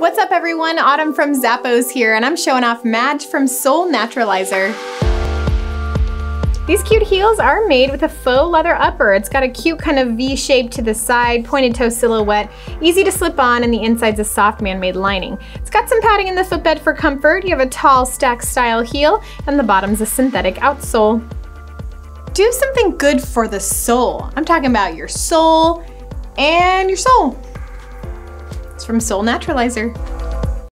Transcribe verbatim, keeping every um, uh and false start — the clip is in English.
What's up everyone, Autumn from Zappos here, and I'm showing off Madge from Soul Naturalizer. These cute heels are made with a faux leather upper. It's got a cute kind of V shape to the side, pointed toe silhouette, easy to slip on, and the inside's a soft man-made lining. It's got some padding in the footbed for comfort. You have a tall stack style heel, and the bottom's a synthetic outsole. Do something good for the soul. I'm talking about your soul and your soul. It's from Soul Naturalizer.